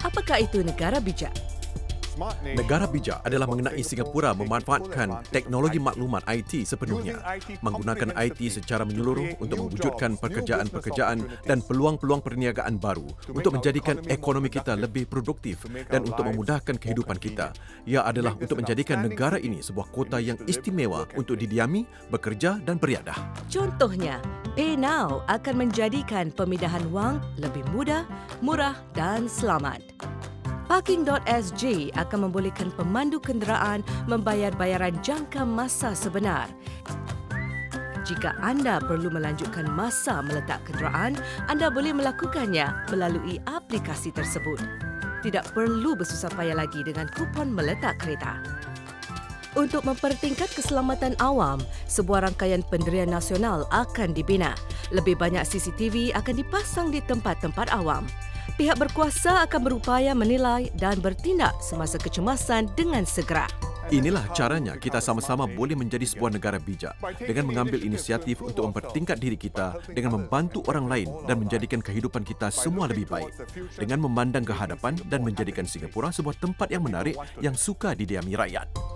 Apakah itu negara bijak? Negara bijak adalah mengenai Singapura memanfaatkan teknologi maklumat IT sepenuhnya, menggunakan IT secara menyeluruh untuk mewujudkan pekerjaan-pekerjaan dan peluang-peluang perniagaan baru untuk menjadikan ekonomi kita lebih produktif dan untuk memudahkan kehidupan kita. Ia adalah untuk menjadikan negara ini sebuah kota yang istimewa untuk didiami, bekerja dan beriadah. Contohnya, PayNow akan menjadikan pemindahan wang lebih mudah, murah dan selamat. Parking.sg akan membolehkan pemandu kenderaan membayar bayaran jangka masa sebenar. Jika anda perlu melanjutkan masa meletak kenderaan, anda boleh melakukannya melalui aplikasi tersebut. Tidak perlu bersusah payah lagi dengan kupon meletak kereta. Untuk mempertingkat keselamatan awam, sebuah rangkaian pendirian nasional akan dibina. Lebih banyak CCTV akan dipasang di tempat-tempat awam. Pihak berkuasa akan berupaya menilai dan bertindak semasa kecemasan dengan segera. Inilah caranya kita sama-sama boleh menjadi sebuah negara bijak dengan mengambil inisiatif untuk mempertingkat diri kita dengan membantu orang lain dan menjadikan kehidupan kita semua lebih baik. Dengan memandang ke hadapan dan menjadikan Singapura sebuah tempat yang menarik yang suka didiami rakyat.